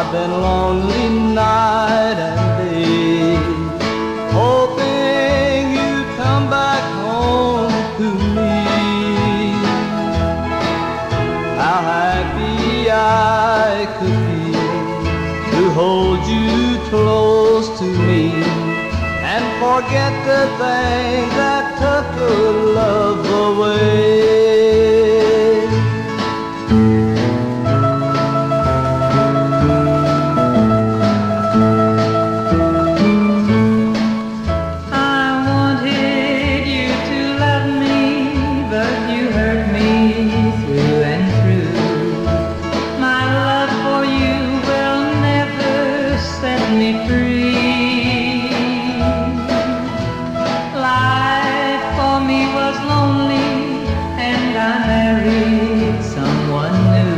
I've been lonely night and day, hoping you'd come back home to me. How happy I could be to hold you close to me and forget the thing that took our love away.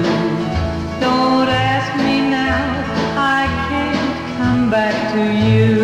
Back to you.